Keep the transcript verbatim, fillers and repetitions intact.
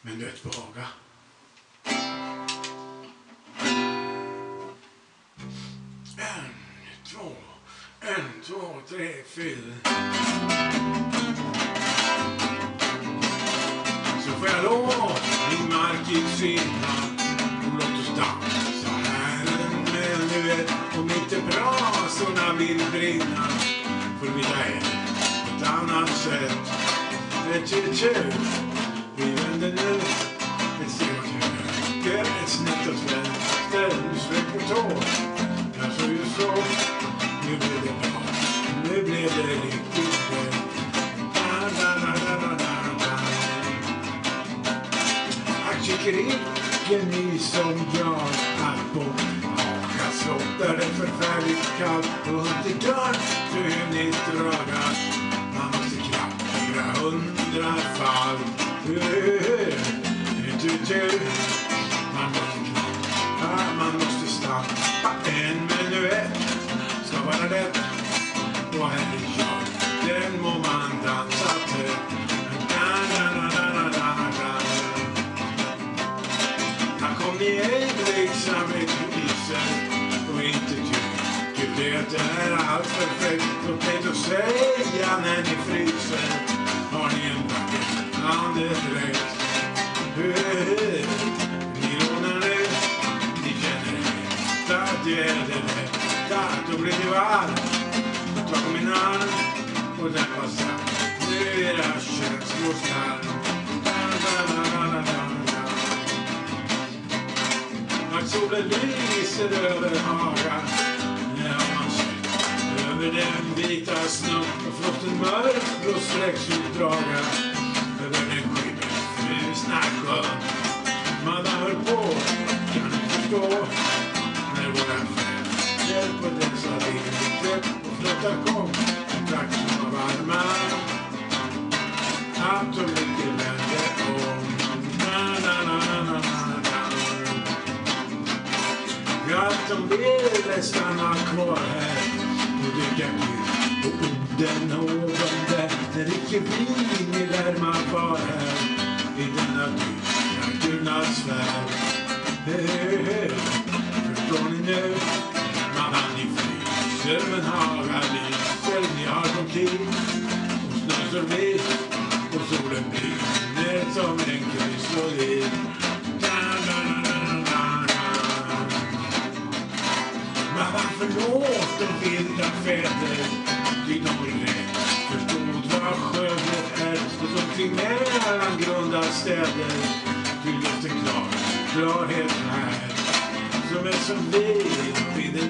Men du vet våga. En, två, en, två, tre, fyra. Så får jag låt min mark i sinna. Och låt oss dansa här. Men du vet, om inte brasorna vill brinna, får vi ta en på ett annat sätt. Ett till tjur. Vi vänder nu. Vi ser vad vi gör. Ett snitt åt vänster. Du sväng på tå. Jag såg ju så. Nu blev det bra. Nu blev det riktigt bra. Da, da, da, da, da, da. Aktiekrigen ni som jag är på. Haka där det förfärligt kallt. Och inte dörr så är ni draga. Man måste klappa hundra fall. Man måste klappa, man måste stampa. En menuett ska vara rätt. Och här är jag, den må man dansa till. Här kom ni ej blygsam med polisen. Och inte tycker det är allt perfekt. Låt mig då säga när ni fryser. Har ni en vacker andedräkt? Ni lånar det, ni känner det. Där det är det, där då blir det varm. Ta på min arm och den passar. Nu är det känslostarm. När solen lyser över hagar, när man ser över den vita snön och flotten mörk och sträcksutdragar över den skymfrusna sjön. Man hör på, kan du förstå, när våra fränder på dessa vinter och flottar kom, trakterna varma, att de mycket vänder om. Na, na, na, na, na, na. Att de ville stanna kvar här och dyka ut på udden ovan där. När icke vin i värma var här i denna dystra gudnasfär. Förstår ni nu? Mamma, ni fryser men hagar lyser. Ni har kom tid och snön står vit och solen brinner som en krysolid. Mamma, förlåt de vilda fäder. Ty de rätt förstod vad skönhet är. Och som kring mellan grunda städer. Ty luften klar, klarhet här. Som är som vin vid